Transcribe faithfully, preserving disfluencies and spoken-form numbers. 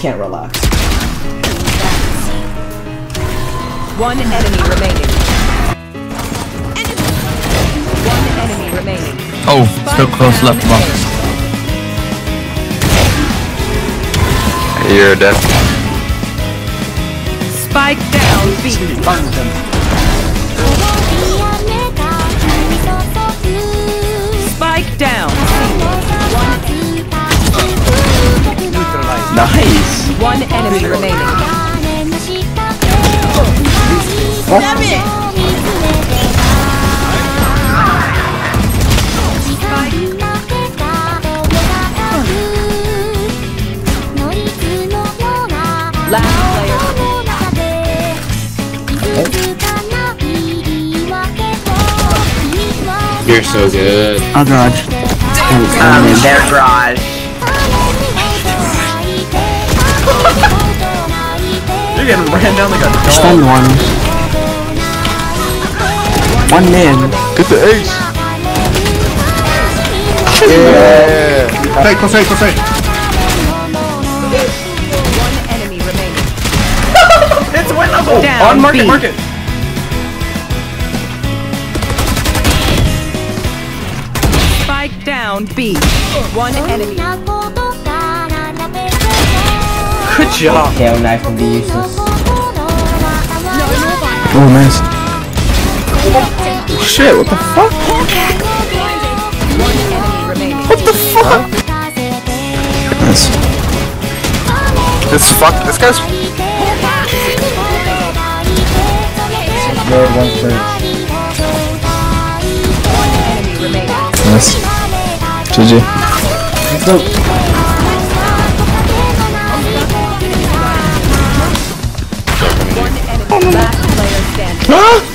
Can't relax. One enemy remaining. One enemy remaining. Oh, still close left box. You're dead. Spike down, B. Burned him. Spike down. Nice. One enemy remaining. Damn it! Last player. You're so good. Oh garage. I'm in their garage. You're getting ran down like a dog. Stun one. One man. Get the ace. Yeah. Fake, close fake, close fake. One enemy remaining. It's winnable. Down, On market, B. market. Spike down, B. One enemy. Good job. Tail knife would be useless. Oh nice. Shit, what the fuck? One enemy remaining. What the fuck? Nice. This fuck. This guy's. Good one third. One enemy remaining. Nice. G G. Let's go. One enemy. Last player standing. Huh?